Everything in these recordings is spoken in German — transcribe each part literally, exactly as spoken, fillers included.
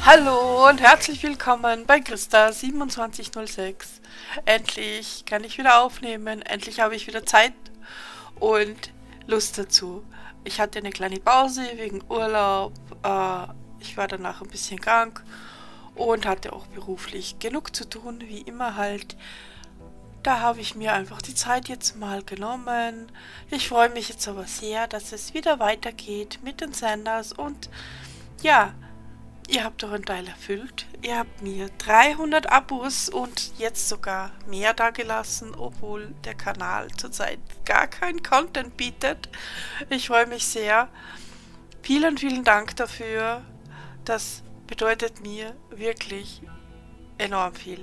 Hallo und herzlich willkommen bei Christa siebenundzwanzig null sechs. Endlich kann ich wieder aufnehmen, endlich habe ich wieder Zeit und Lust dazu. Ich hatte eine kleine Pause wegen Urlaub, äh, ich war danach ein bisschen krank und hatte auch beruflich genug zu tun, wie immer halt. Da habe ich mir einfach die Zeit jetzt mal genommen. Ich freue mich jetzt aber sehr, dass es wieder weitergeht mit den Senders und ja, ihr habt euren Teil erfüllt. Ihr habt mir dreihundert Abos und jetzt sogar mehr dagelassen, obwohl der Kanal zurzeit gar keinen Content bietet. Ich freue mich sehr. Vielen, vielen Dank dafür. Das bedeutet mir wirklich enorm viel.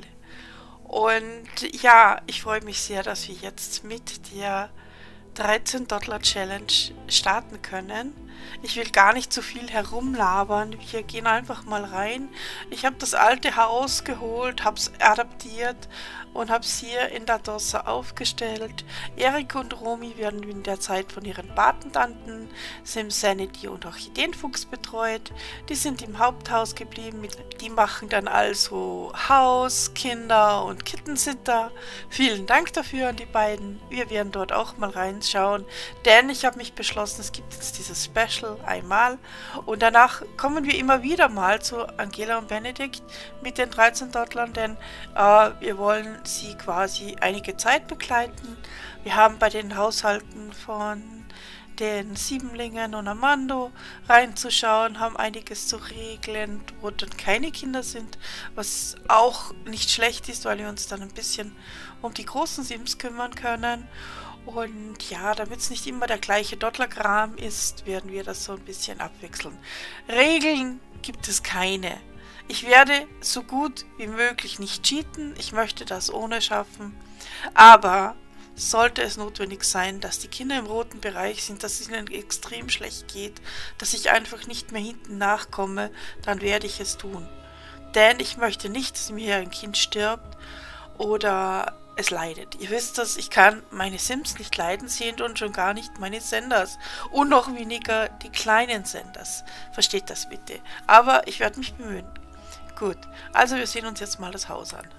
Und ja, ich freue mich sehr, dass wir jetzt mit der dreizehn Dollar Challenge starten können. Ich will gar nicht so viel herumlabern. Wir gehen einfach mal rein. Ich habe das alte Haus geholt, habe es adaptiert und habe es hier in der Dossa aufgestellt. Erik und Romy werden in der Zeit von ihren Patentanten SimSanity und Orchideenfuchs betreut. Die sind im Haupthaus geblieben. Die machen dann also Haus, Kinder und Kittensitter. Vielen Dank dafür an die beiden. Wir werden dort auch mal reinschauen, denn ich habe mich beschlossen, es gibt jetzt dieses Special einmal und danach kommen wir immer wieder mal zu Angela und Benedikt mit den dreizehn Dottlern, denn äh, wir wollen sie quasi einige Zeit begleiten. Wir haben bei den Haushalten von den Siebenlingen und Armando reinzuschauen, haben einiges zu regeln, wo dann keine Kinder sind, was auch nicht schlecht ist, weil wir uns dann ein bisschen um die großen Sims kümmern können. Und ja, damit es nicht immer der gleiche Dottler-Kram ist, werden wir das so ein bisschen abwechseln. Regeln gibt es keine. Ich werde so gut wie möglich nicht cheaten, ich möchte das ohne schaffen, aber sollte es notwendig sein, dass die Kinder im roten Bereich sind, dass es ihnen extrem schlecht geht, dass ich einfach nicht mehr hinten nachkomme, dann werde ich es tun. Denn ich möchte nicht, dass mir ein Kind stirbt oder es leidet. Ihr wisst das, ich kann meine Sims nicht leiden sehen und schon gar nicht meine Senders. Und noch weniger die kleinen Senders. Versteht das bitte. Aber ich werde mich bemühen. Gut, also wir sehen uns jetzt mal das Haus an.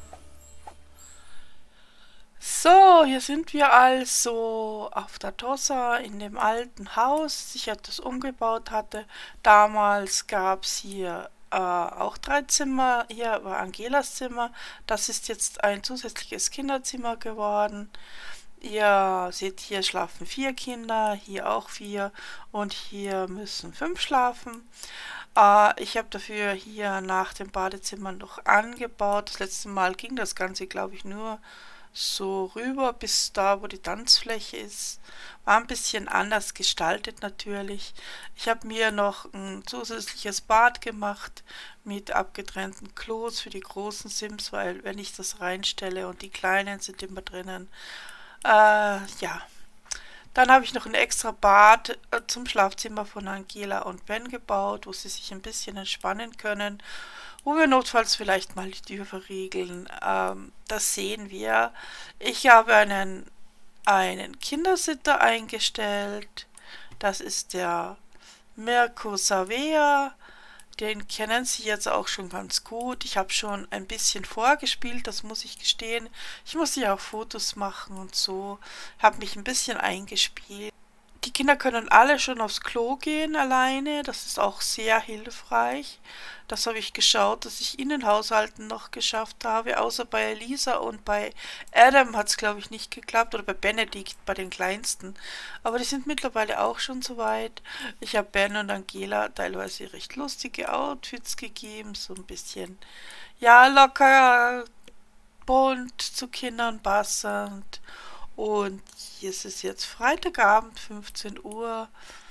So, hier sind wir also auf der Dossa in dem alten Haus, das ich etwas umgebaut hatte. Damals gab es hier äh, auch drei Zimmer. Hier war Angelas Zimmer. Das ist jetzt ein zusätzliches Kinderzimmer geworden. Ihr seht, hier schlafen vier Kinder, hier auch vier und hier müssen fünf schlafen. Äh, ich habe dafür hier nach dem Badezimmer noch angebaut. Das letzte Mal ging das Ganze, glaube ich, nur so rüber bis da, wo die Tanzfläche ist. War ein bisschen anders gestaltet natürlich. Ich habe mir noch ein zusätzliches Bad gemacht mit abgetrennten Klos für die großen Sims, weil wenn ich das reinstelle und die kleinen sind immer drinnen. Äh, ja. Dann habe ich noch ein extra Bad äh, zum Schlafzimmer von Angela und Ben gebaut, wo sie sich ein bisschen entspannen können, wo wir notfalls vielleicht mal die Tür verriegeln. Ähm, das sehen wir. Ich habe einen, einen Kindersitter eingestellt. Das ist der Mirko Savea. Den kennen Sie jetzt auch schon ganz gut. Ich habe schon ein bisschen vorgespielt, das muss ich gestehen. Ich muss ja auch Fotos machen und so. Habe mich ein bisschen eingespielt. Die Kinder können alle schon aufs Klo gehen alleine. Das ist auch sehr hilfreich. Das habe ich geschaut, dass ich in den Haushalten noch geschafft habe. Außer bei Elisa und bei Adam hat es, glaube ich, nicht geklappt. Oder bei Benedikt, bei den Kleinsten. Aber die sind mittlerweile auch schon soweit. Ich habe Ben und Angela teilweise recht lustige Outfits gegeben. So ein bisschen, ja, locker, bunt zu Kindern passend. Und hier ist es jetzt Freitagabend, fünfzehn Uhr.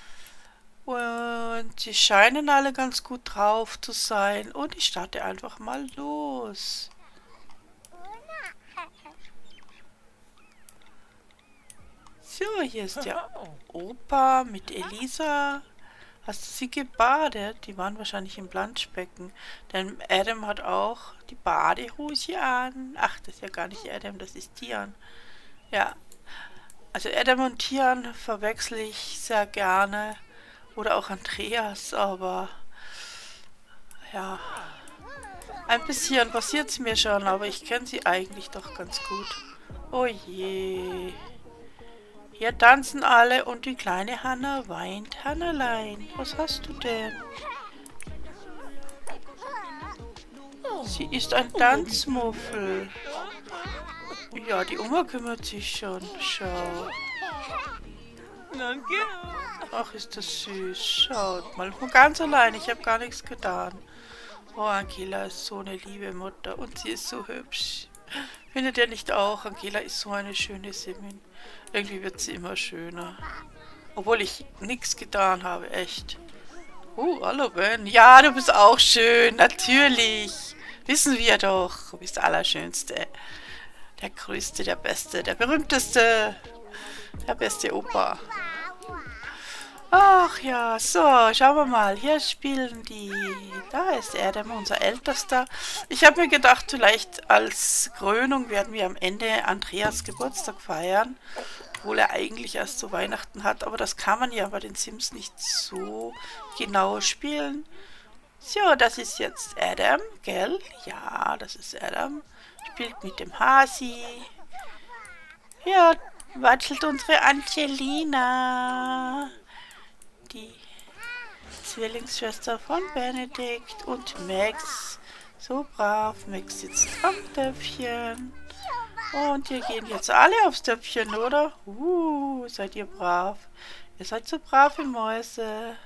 Und sie scheinen alle ganz gut drauf zu sein. Und ich starte einfach mal los. So, hier ist der Opa mit Elisa. Hast du sie gebadet? Die waren wahrscheinlich im Planschbecken. Denn Adam hat auch die Badehose an. Ach, das ist ja gar nicht Adam, das ist Tian. Ja, also Adam und Tian verwechsel ich sehr gerne. Oder auch Andreas, aber Ja, ein bisschen passiert es mir schon, aber ich kenne sie eigentlich doch ganz gut. Oh je. Hier tanzen alle und die kleine Hanna weint. Hannelein, was hast du denn? Sie ist ein Tanzmuffel. Ja, die Oma kümmert sich schon. Schau. Ach, ist das süß. Schaut mal. Nur ganz allein. Ich habe gar nichts getan. Oh, Angela ist so eine liebe Mutter. Und sie ist so hübsch. Findet ihr nicht auch? Angela ist so eine schöne Simin. Irgendwie wird sie immer schöner. Obwohl ich nichts getan habe. Echt. Oh, hallo Ben. Ja, du bist auch schön. Natürlich. Wissen wir doch. Du bist der Allerschönste. Der Größte, der Beste, der Berühmteste. Der beste Opa. Ach ja, so, schauen wir mal. Hier spielen die... Da ist Adam, unser Ältester. Ich habe mir gedacht, vielleicht als Krönung werden wir am Ende Andreas Geburtstag feiern. Obwohl er eigentlich erst zu Weihnachten hat. Aber das kann man ja bei den Sims nicht so genau spielen. So, das ist jetzt Adam, gell? Ja, das ist Adam. Spielt mit dem Hasi. Ja, watschelt unsere Angelina. Die Zwillingsschwester von Benedikt und Max. So brav. Max sitzt am Töpfchen. Und wir gehen jetzt alle aufs Töpfchen, oder? Uh, seid ihr brav. Ihr seid so brave Mäuse.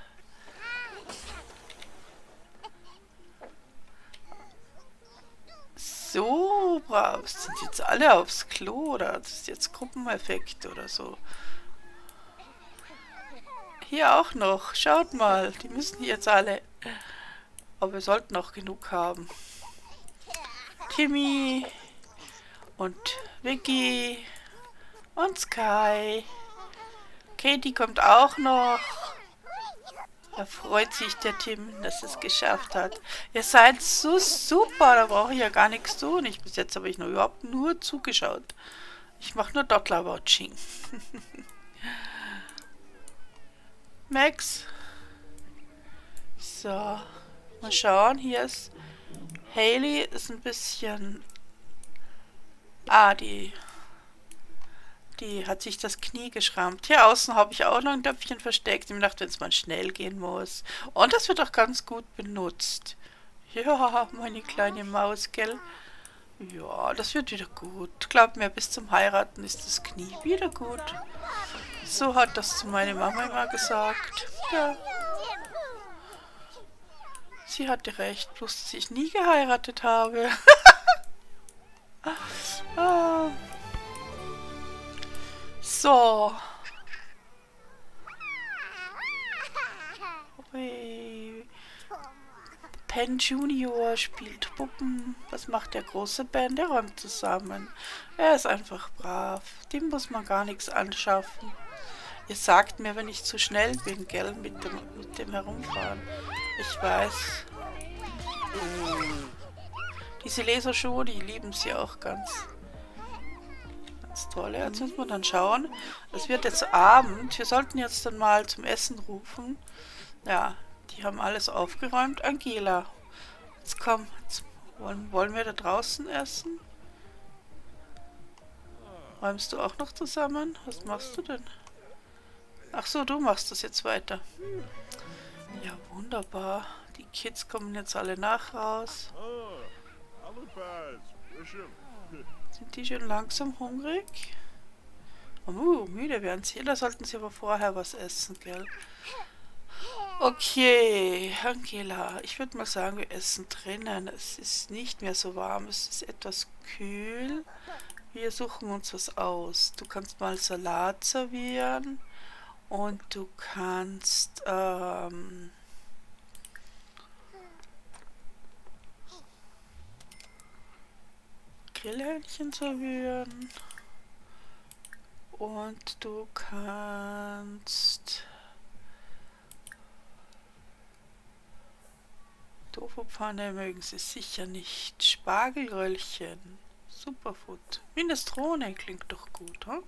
So brav. Sind jetzt alle aufs Klo, oder? Das ist jetzt Gruppeneffekt oder so. Hier auch noch. Schaut mal. Die müssen jetzt alle. Aber wir sollten noch genug haben. Timmy. Und Vicky. Und Sky. Katie kommt auch noch. Da freut sich der Tim, dass es geschafft hat. Ihr seid so super. Da brauche ich ja gar nichts tun. Ich, bis jetzt habe ich nur überhaupt nur zugeschaut. Ich mache nur Dottler-Watching. Max. So. Mal schauen. Hier ist Hailey. Ist ein bisschen... Ah, die... Die hat sich das Knie geschrammt. Hier außen habe ich auch noch ein Töpfchen versteckt. Ich dachte, wenn es mal schnell gehen muss. Und das wird auch ganz gut benutzt. Ja, meine kleine Maus, gell? Ja, das wird wieder gut. Glaub mir, bis zum Heiraten ist das Knie wieder gut. So hat das zu meiner Mama immer gesagt. Ja. Sie hatte recht, bloß dass ich nie geheiratet habe. ah. So. Hey. Penn Junior spielt Puppen. Was macht der große Ben? Der räumt zusammen. Er ist einfach brav. Dem muss man gar nichts anschaffen. Ihr sagt mir, wenn ich zu schnell bin, gell, mit dem, mit dem Herumfahren. Ich weiß. Diese Lasershow, die lieben sie auch ganz. Ganz toll. Jetzt müssen wir dann schauen. Es wird jetzt Abend. Wir sollten jetzt dann mal zum Essen rufen. Ja, die haben alles aufgeräumt. Angela, jetzt komm. Jetzt wollen, wollen wir da draußen essen? Räumst du auch noch zusammen? Was machst du denn? Ach so, du machst das jetzt weiter. Ja, wunderbar. Die Kids kommen jetzt alle nach raus. Sind die schon langsam hungrig? Oh, müde werden sie. Da sollten sie aber vorher was essen, gell? Okay, Angela, ich würde mal sagen, wir essen drinnen. Es ist nicht mehr so warm, es ist etwas kühl. Wir suchen uns was aus. Du kannst mal Salat servieren. Und du kannst ähm, Grillhähnchen servieren. Und du kannst Tofu-Pfanne mögen sie sicher nicht. Spargelröllchen. Superfood. Minestrone klingt doch gut, hm?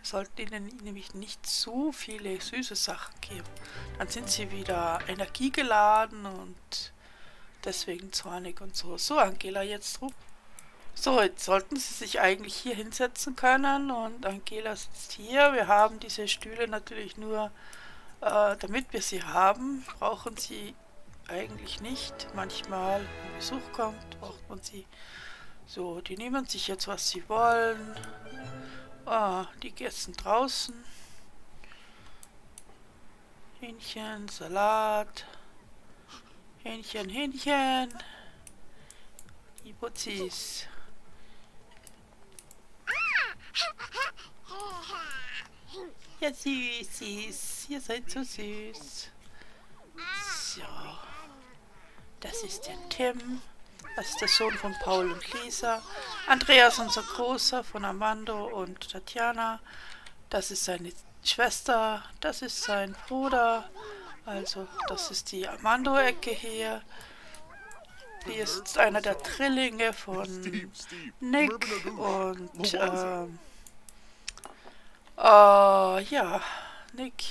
Wir sollten ihnen nämlich nicht zu viele süße Sachen geben. Dann sind sie wieder energiegeladen und deswegen zornig und so. So, Angela, jetzt rum. So, jetzt sollten sie sich eigentlich hier hinsetzen können und Angela sitzt hier. Wir haben diese Stühle natürlich nur, äh, damit wir sie haben, brauchen sie eigentlich nicht. Manchmal, wenn Besuch kommt, braucht man sie. So, die nehmen sich jetzt, was sie wollen. Ah, die essen draußen. Hähnchen, Salat. Hähnchen, Hähnchen. Die Putzis. Ja, Süßis. Ihr seid so süß. So. Das ist der Tim. Das ist der Sohn von Paul und Lisa. Andreas, unser Großer, von Armando und Tatjana. Das ist seine Schwester. Das ist sein Bruder. Also, das ist die Armando-Ecke hier. Hier ist einer der Drillinge von Nick und ähm, äh, ja, Nick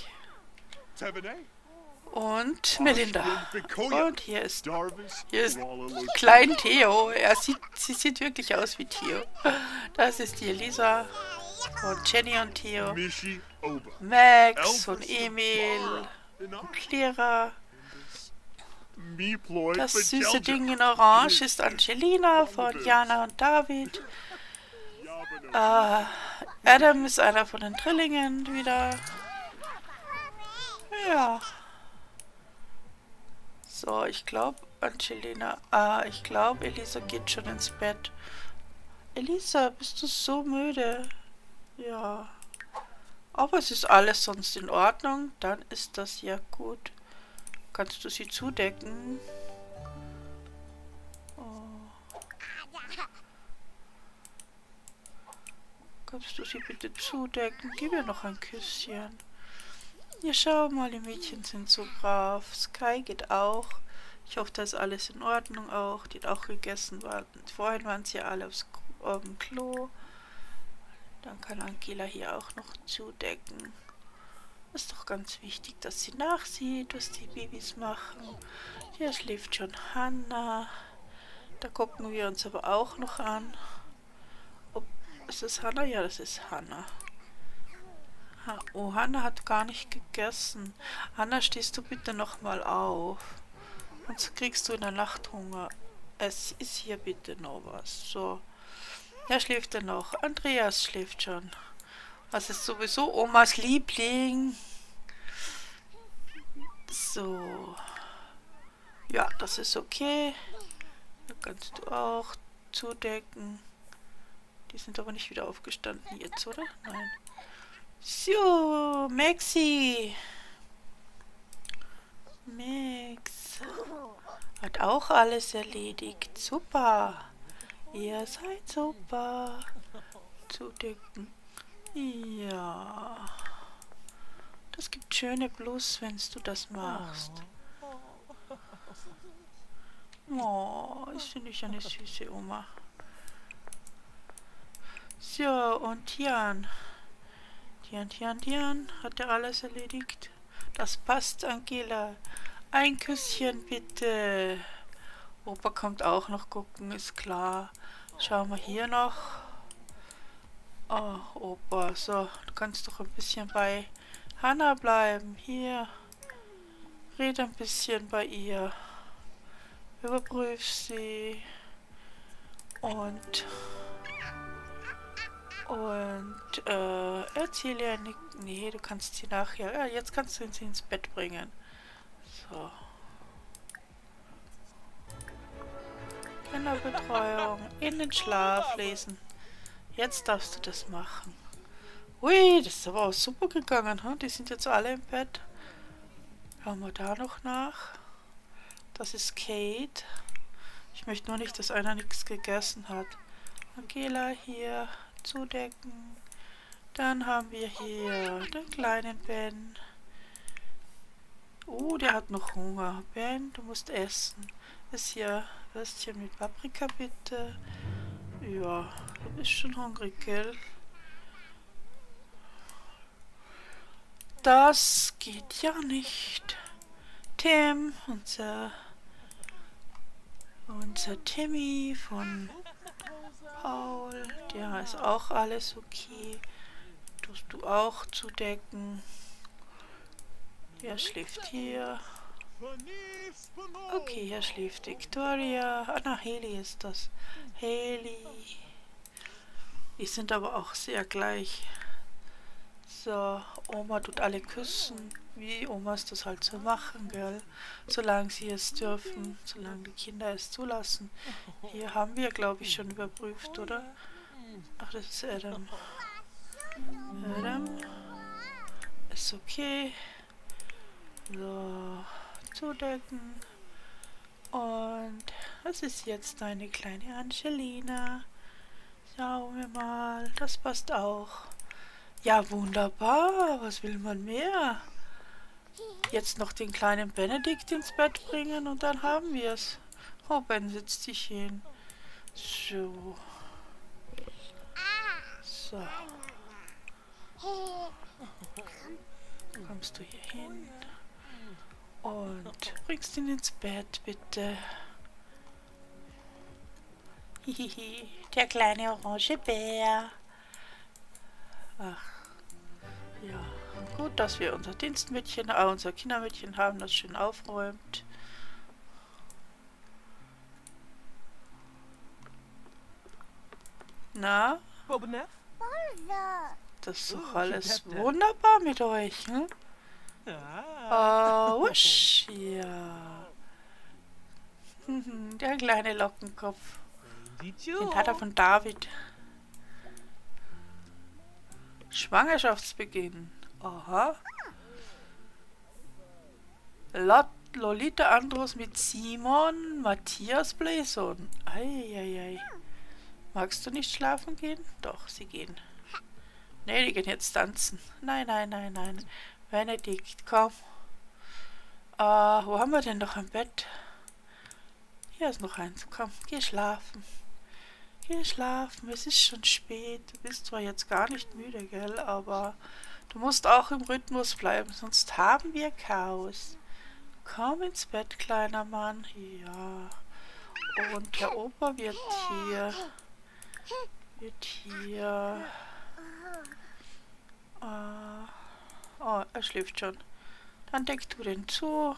und Melinda. Und hier ist, hier ist Klein Theo. Er sieht, sie sieht wirklich aus wie Theo. Das ist die Elisa und Jenny und Theo. Max und Emil und Clara. Das süße Ding in Orange ist Angelina von Jana und David. Äh, Adam ist einer von den Drillingen wieder. Ja. So, ich glaube, Angelina. Ah, ich glaube, Elisa geht schon ins Bett. Elisa, bist du so müde? Ja. Aber es ist alles sonst in Ordnung. Dann ist das ja gut. Kannst du sie zudecken? Oh. Kannst du sie bitte zudecken? Gib ihr noch ein Küsschen. Ja, schau mal, die Mädchen sind so brav. Sky geht auch. Ich hoffe, da ist alles in Ordnung auch. Die hat auch gegessen. Vorhin waren sie ja alle aufs, auf dem Klo. Dann kann Angela hier auch noch zudecken. Ist doch ganz wichtig, dass sie nachsieht, was die Babys machen. Hier schläft schon Hannah. Da gucken wir uns aber auch noch an. Ob, ist das Hannah? Ja, das ist Hannah. Ha, oh, Hannah hat gar nicht gegessen. Hannah, stehst du bitte nochmal auf. Sonst kriegst du in der Nacht Hunger. Es ist hier bitte noch was. So. Wer schläft denn noch? Andreas schläft schon. Das ist sowieso Omas Liebling. So. Ja, das ist okay. Da kannst du auch zudecken. Die sind aber nicht wieder aufgestanden jetzt, oder? Nein. So, Maxi. Max. Hat auch alles erledigt. Super. Ihr seid super. Zudecken. Ja. Das gibt schöne Plus, wenn du das machst. Oh, ist finde ich eine süße Oma. So, und Tian. Tian, Tian, Tian. Hat er alles erledigt? Das passt, Angela. Ein Küsschen, bitte. Opa kommt auch noch gucken, ist klar. Schauen wir hier noch. Oh, Opa, so, du kannst doch ein bisschen bei Hannah bleiben. Hier. Red ein bisschen bei ihr. Überprüf sie. Und... Und, äh, erzähl ihr nicht... Nee, du kannst sie nachher... Ja, jetzt kannst du sie ins Bett bringen. So. Kinderbetreuung. In den Schlaf lesen. Jetzt darfst du das machen. Ui, das ist aber auch super gegangen, hm? Die sind jetzt alle im Bett. Schauen wir da noch nach. Das ist Kate. Ich möchte nur nicht, dass einer nichts gegessen hat. Angela hier zudecken. Dann haben wir hier den kleinen Ben. Oh, der hat noch Hunger. Ben, du musst essen. Ist hier Würstchen mit Paprika, bitte. Ja, du bist schon hungrig, gell? Das geht ja nicht. Tim, unser, unser Timmy von Paul, der ist auch alles okay. Tust du auch zudecken. Er schläft hier. Okay, hier schläft Victoria. Ah, na, Haley ist das. Haley. Die sind aber auch sehr gleich. So, Oma tut alle küssen, wie Omas das halt so machen, gell? Solange sie es dürfen, solange die Kinder es zulassen. Hier haben wir, glaube ich, schon überprüft, oder? Ach, das ist Adam. Adam. Ist okay. So, zudecken. Und das ist jetzt deine kleine Angelina. Schauen wir mal, das passt auch. Ja, wunderbar. Was will man mehr? Jetzt noch den kleinen Benedikt ins Bett bringen und dann haben wir es. Oh, Ben sitzt sich hin. So. So. Kommst du hier hin? Und bringst ihn ins Bett, bitte. Hihihi, der kleine orange Bär. Ach, ja. Gut, dass wir unser Dienstmädchen, äh, unser Kindermädchen haben, das schön aufräumt. Na? Das ist doch alles wunderbar mit euch, hm? Oh, wusch, ja. Der kleine Lockenkopf. Den hat er von David. Schwangerschaftsbeginn. Aha. Lot Lolita Andros mit Simon Matthias Blason. Eieiei. Magst du nicht schlafen gehen? Doch, sie gehen. Nee, die gehen jetzt tanzen. Nein, nein, nein, nein. Benedikt, komm. Ah, wo haben wir denn noch ein Bett? Hier ist noch eins. Komm, geh schlafen. Geh schlafen, es ist schon spät. Du bist zwar jetzt gar nicht müde, gell, aber du musst auch im Rhythmus bleiben, sonst haben wir Chaos. Komm ins Bett, kleiner Mann. Ja. Und der Opa wird hier. Wird hier. Uh, oh, er schläft schon. Dann deck du den zu.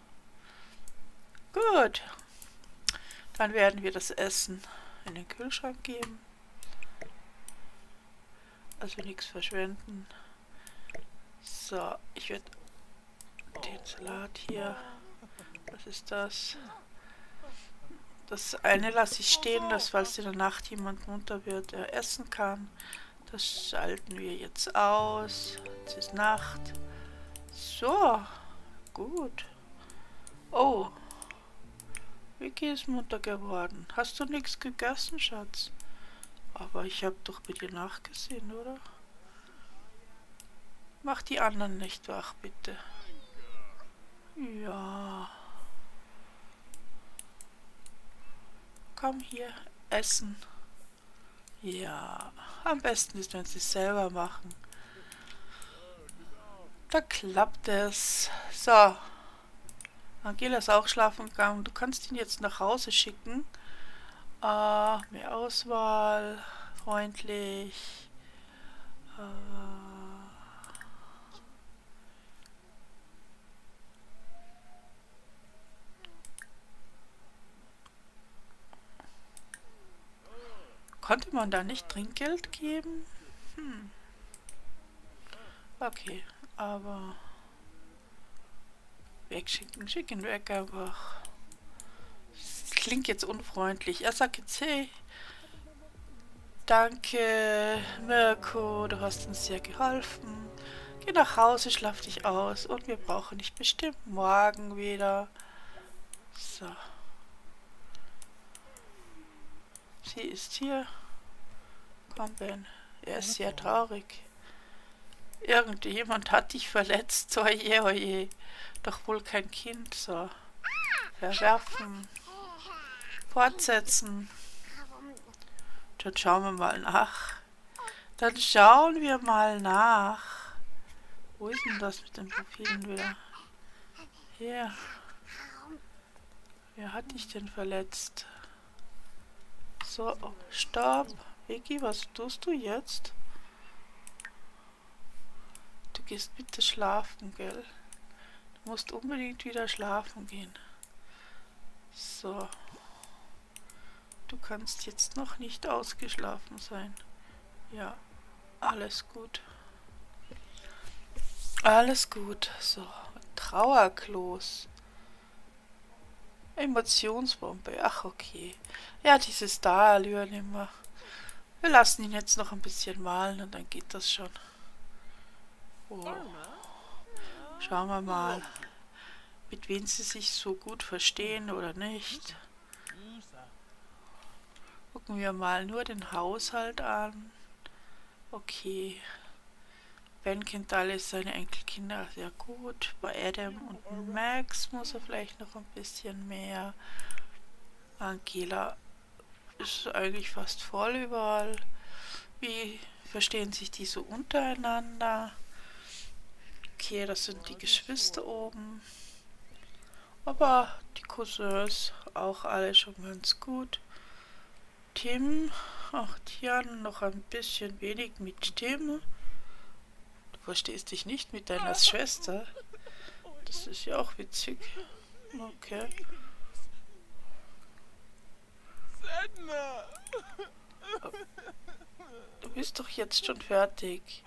Gut. Dann werden wir das Essen in den Kühlschrank geben. Also nichts verschwenden. So, ich werde den Salat hier. Was ist das? Das eine lasse ich stehen, dass falls in der Nacht jemand munter wird, er essen kann. Das schalten wir jetzt aus. Jetzt ist Nacht. So, gut. Oh, Vicky ist munter geworden. Hast du nichts gegessen, Schatz? Aber ich habe doch bei dir nachgesehen, oder? Mach die anderen nicht wach, bitte. Ja. Komm hier, essen. Ja, am besten ist, wenn sie es selber machen. Da klappt es. So. Angela ist auch schlafen gegangen. Du kannst ihn jetzt nach Hause schicken. Äh, mehr Auswahl. Freundlich. Äh, Konnte man da nicht Trinkgeld geben? Hm. Okay, aber wegschicken, schicken weg einfach. Das klingt jetzt unfreundlich. Er sagt jetzt, hey, danke Mirko, du hast uns sehr geholfen. Geh nach Hause, schlaf dich aus und wir brauchen dich bestimmt morgen wieder. So. Sie ist hier. Komm, Ben. Er ist sehr traurig. Irgendjemand hat dich verletzt. Oje, oje. Doch wohl kein Kind. So. Verwerfen. Fortsetzen. Dann schauen wir mal nach. Dann schauen wir mal nach. Wo ist denn das mit den Profilen wieder? Hier. Wer hat dich denn verletzt? So, stopp. Vicky, was tust du jetzt? Du gehst bitte schlafen, gell? Du musst unbedingt wieder schlafen gehen. So. Du kannst jetzt noch nicht ausgeschlafen sein. Ja, alles gut. Alles gut. So, Trauerklos. Emotionsbombe. Ach, okay. Ja, diese Starallure nehmen wir. Wir lassen ihn jetzt noch ein bisschen malen und dann geht das schon. Oh. Schauen wir mal, mit wem sie sich so gut verstehen oder nicht. Gucken wir mal nur den Haushalt an. Okay. Ben kennt alle seine Enkelkinder sehr gut. Bei Adam und Max muss er vielleicht noch ein bisschen mehr. Angela ist eigentlich fast voll überall. Wie verstehen sich die so untereinander? Okay, das sind die Geschwister oben. Aber die Cousins auch alle schon ganz gut. Tim, ach Tian, noch ein bisschen wenig mit Tim. Du verstehst dich nicht mit deiner Schwester. Das ist ja auch witzig. Okay. Du bist doch jetzt schon fertig.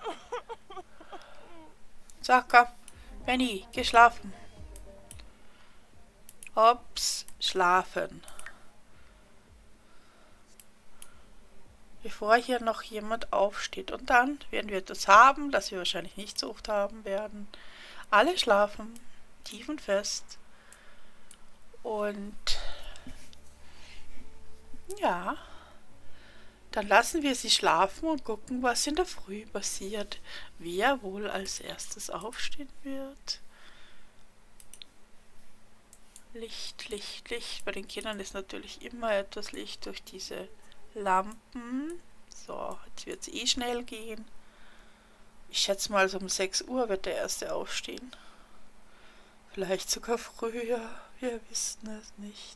Sag, komm. Benny, geh schlafen. Ups, schlafen. Bevor hier noch jemand aufsteht. Und dann werden wir etwas haben, das wir wahrscheinlich nicht so oft haben werden. Alle schlafen, tief und fest. Und ja, dann lassen wir sie schlafen und gucken, was in der Früh passiert. Wer wohl als erstes aufstehen wird. Licht, Licht, Licht. Bei den Kindern ist natürlich immer etwas Licht durch diese Lampen. So, jetzt wird es eh schnell gehen. Ich schätze mal, so um sechs Uhr wird der erste aufstehen. Vielleicht sogar früher. Wir wissen es nicht.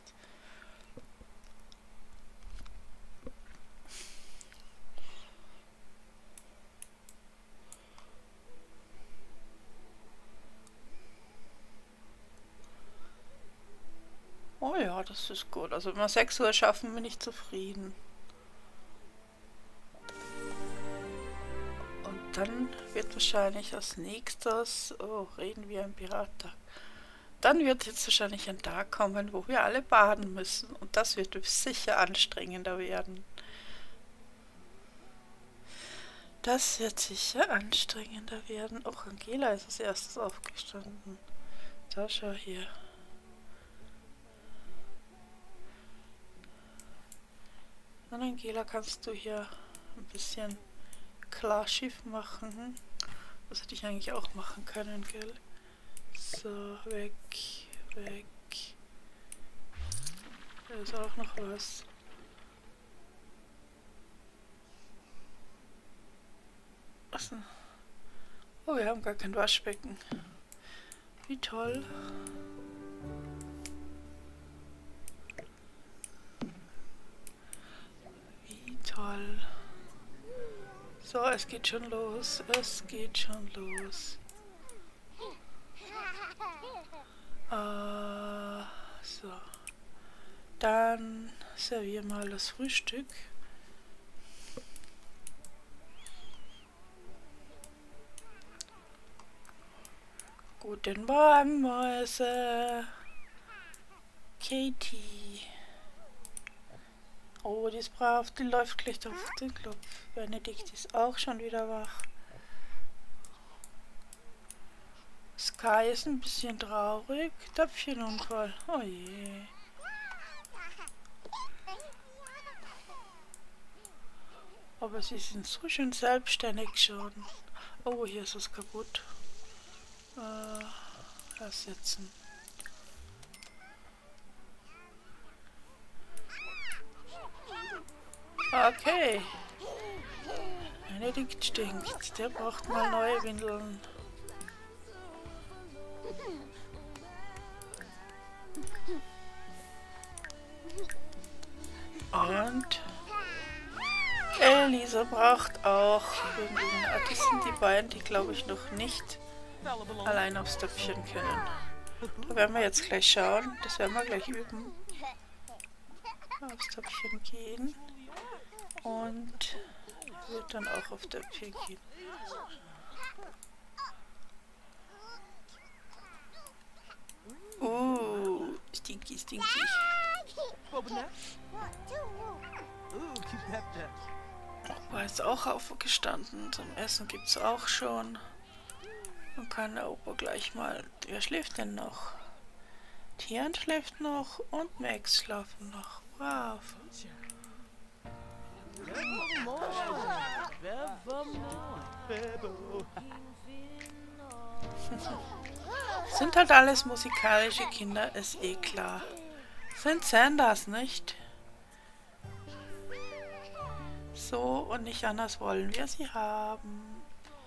Oh ja, das ist gut. Also wenn wir sechs Uhr schaffen, bin ich zufrieden. Und dann wird wahrscheinlich als nächstes, oh, reden wir im Pirattag. Dann wird jetzt wahrscheinlich ein Tag kommen, wo wir alle baden müssen. Und das wird sicher anstrengender werden. Das wird sicher anstrengender werden. Auch Angela ist als erstes aufgestanden. Da, schau hier. Und Angela, kannst du hier ein bisschen Klarschiff machen? Das hätte ich eigentlich auch machen können, gell? So, weg, weg. Da ist auch noch was. Was denn? Oh, wir haben gar kein Waschbecken. Wie toll. Toll. So, es geht schon los. Es geht schon los. Äh, so. Dann servieren wir mal das Frühstück. Guten Morgen, Mäuse. Katie. Oh, die ist brav, die läuft gleich auf den Klopf. Benedikt ist auch schon wieder wach. Sky ist ein bisschen traurig. Töpfchenunfall. Oh je. Aber sie sind so schön selbstständig schon. Oh, hier ist was kaputt. Äh, ersetzen. Okay. Benedikt stinkt. Der braucht mal neue Windeln. Und Elisa braucht auch wegen ah, das sind die beiden, die glaube ich noch nicht allein aufs Töpfchen können. Da werden wir jetzt gleich schauen. Das werden wir gleich üben. Aufs Töpfchen gehen. Und wird dann auch auf Töpfchen gehen. Uh, stinky, stinky. Opa ist auch aufgestanden. Zum Essen gibt es auch schon. Dann kann der Opa gleich mal... Wer schläft denn noch? Tian schläft noch und Max schlafen noch. Brav. Sind halt alles musikalische Kinder, ist eh klar. Sind Sanders, nicht? So und nicht anders wollen wir sie haben.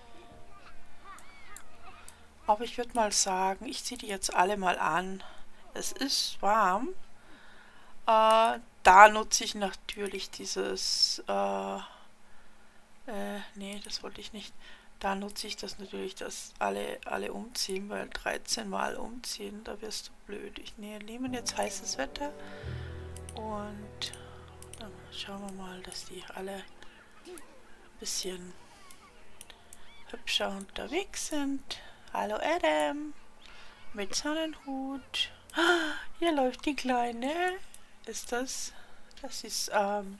Aber ich würde mal sagen, ich ziehe die jetzt alle mal an. Es ist warm. Äh, da nutze ich natürlich dieses... Äh, äh, nee, das wollte ich nicht. Da nutze ich das natürlich, dass alle, alle umziehen, weil dreizehn Mal umziehen, da wirst du blöd. Ich nehme jetzt heißes Wetter und dann schauen wir mal, dass die alle ein bisschen hübscher unterwegs sind. Hallo Adam mit Sonnenhut. Ah, hier läuft die Kleine. Ist das? Das ist ähm,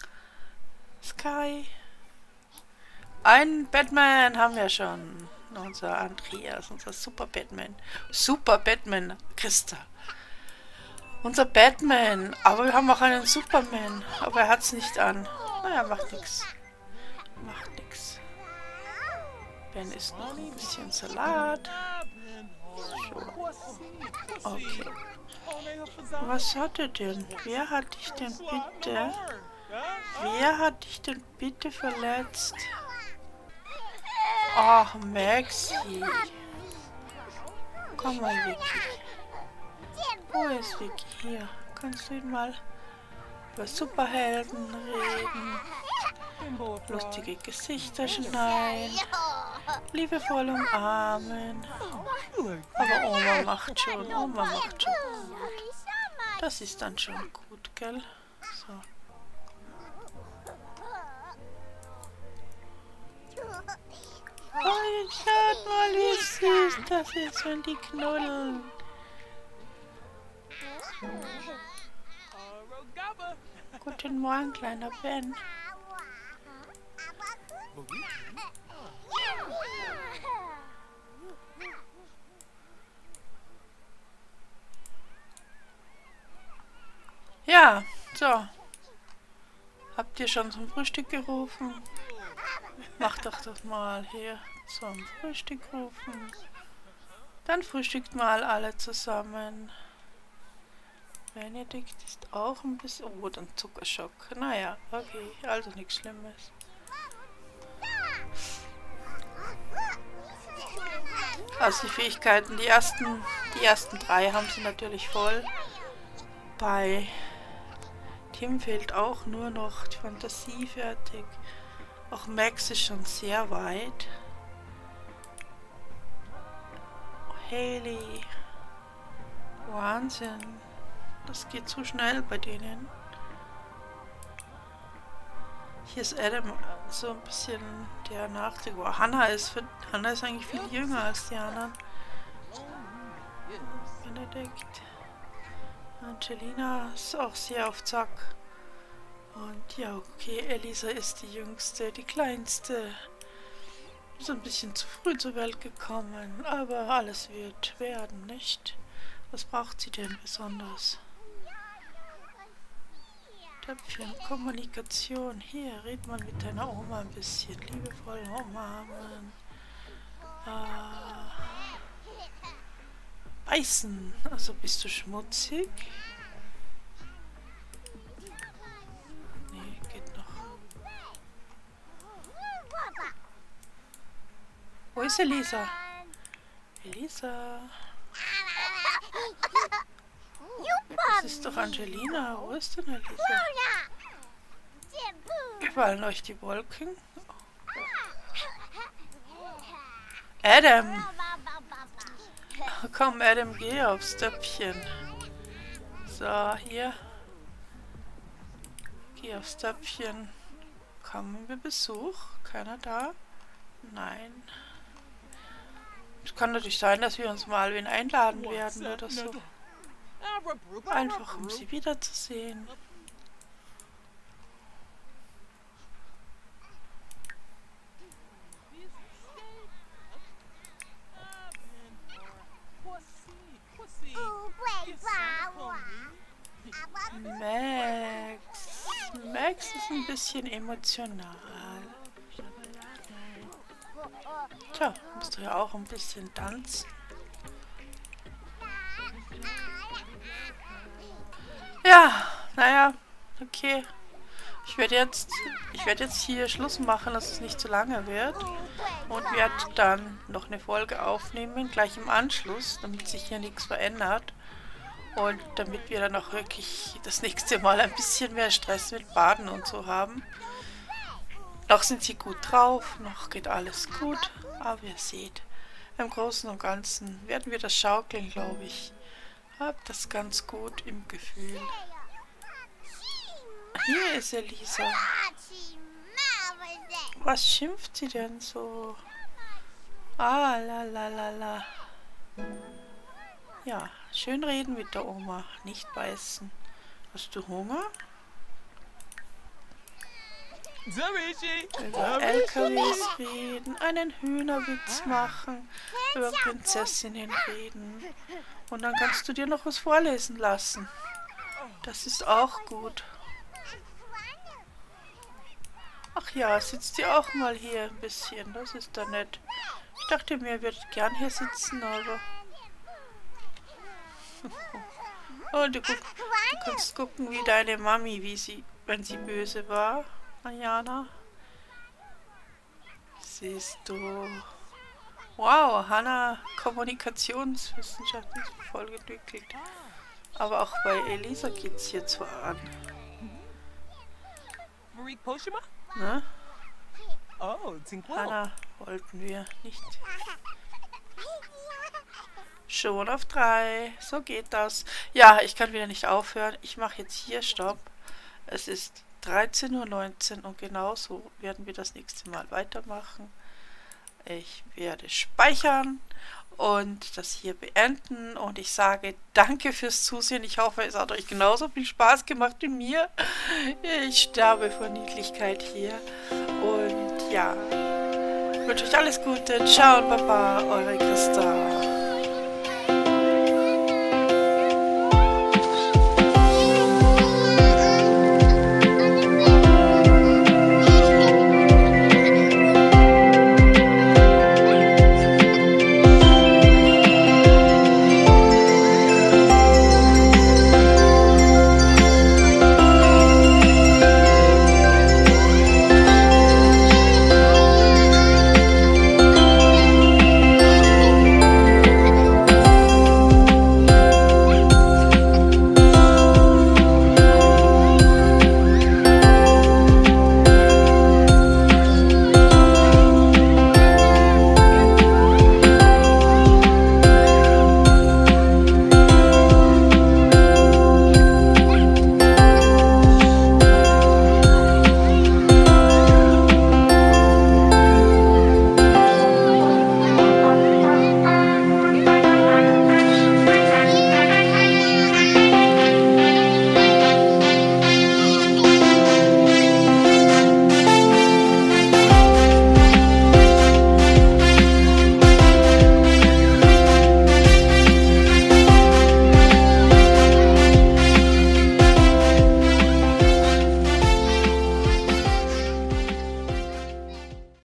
Sky. Ein Batman haben wir schon. Unser Andreas, unser Super Batman. Super Batman, Christa. Unser Batman. Aber wir haben auch einen Superman. Aber er hat es nicht an. Naja, macht nichts. Macht nichts. Ben isst noch ein bisschen Salat. So. Okay. Was hat er denn? Wer hat dich denn bitte? Wer hat dich denn bitte verletzt? Ach, Maxi. Komm mal, Vicky. Wo ist Vicky? Hier. Kannst du ihn mal über Superhelden reden? Lustige Gesichter schneiden. Liebevoll umarmen. Aber Oma macht schon. Oma macht schon gut. Das ist dann schon gut, gell? So. Oh, schaut mal, wie süß das ist, wenn die knuddeln. Guten Morgen, kleiner Ben. Ja, so. Habt ihr schon zum Frühstück gerufen? Macht doch das mal hier zum Frühstück rufen. Dann frühstückt mal alle zusammen. Benedikt ist auch ein bisschen... Oh, dann Zuckerschock. Naja, okay, also nichts Schlimmes. Also die Fähigkeiten, die ersten, die ersten drei haben sie natürlich voll. Bei Tim fehlt auch nur noch die Fantasie fertig. Auch Max ist schon sehr weit. Haley. Wahnsinn. Das geht zu schnell bei denen. Hier ist Adam so ein bisschen der Nachteil. Oh, Hannah ist, für, Hannah ist eigentlich viel jünger als die anderen. Benedikt. Angelina ist auch sehr auf Zack. Und ja, okay, Elisa ist die jüngste, die kleinste. Ist ein bisschen zu früh zur Welt gekommen, aber alles wird werden, nicht? Was braucht sie denn besonders? Töpfchen, Kommunikation. Hier, red mal mit deiner Oma ein bisschen. Liebevoll umarmen. Äh, beißen. Also bist du schmutzig? Nee, geht noch. Wo ist Elisa? Elisa. Das ist doch Angelina. Wo ist denn Elisa? Gefallen euch die Wolken? Adam! Komm, Adam, geh aufs Töpfchen. So, hier. Geh aufs Töpfchen. Kommen wir Besuch? Keiner da? Nein. Es kann natürlich sein, dass wir uns mal wen einladen werden oder so. Einfach um sie wiederzusehen. Max. Max ist ein bisschen emotional. Tja, musst du ja auch ein bisschen tanzen. Ja, naja, okay. Ich werde jetzt, ich werde jetzt hier Schluss machen, dass es nicht zu lange wird. Und werde dann noch eine Folge aufnehmen, gleich im Anschluss, damit sich hier nichts verändert. Und damit wir dann auch wirklich das nächste Mal ein bisschen mehr Stress mit Baden und so haben. Noch sind sie gut drauf, noch geht alles gut. Aber ihr seht, im Großen und Ganzen werden wir das schaukeln, glaube ich. Hab das ganz gut im Gefühl. Hier ist Elisa. Was schimpft sie denn so? Ah, la la la la. Ja, schön reden mit der Oma, nicht beißen. Hast du Hunger? Über L K Ws reden, einen Hühnerwitz machen, über Prinzessinnen reden. Und dann kannst du dir noch was vorlesen lassen. Das ist auch gut. Ach ja, sitzt ihr auch mal hier ein bisschen. Das ist da nett. Ich dachte mir, ihr würdet gern hier sitzen, aber... Oh, du, guck, du kannst gucken, wie deine Mami, wie sie, wenn sie böse war, Ayana. Siehst du. Wow, Hannah, Kommunikationswissenschaften ist voll entwickelt. Aber auch bei Elisa geht's hier zwar an. Ne? Hannah wollten wir nicht. Schon auf drei. So geht das. Ja, ich kann wieder nicht aufhören. Ich mache jetzt hier Stopp. Es ist dreizehn Uhr neunzehn und genauso werden wir das nächste Mal weitermachen. Ich werde speichern und das hier beenden. Und ich sage danke fürs Zusehen. Ich hoffe, es hat euch genauso viel Spaß gemacht wie mir. Ich sterbe vor Niedlichkeit hier. Und ja, ich wünsche euch alles Gute. Ciao und Baba, eure Christa.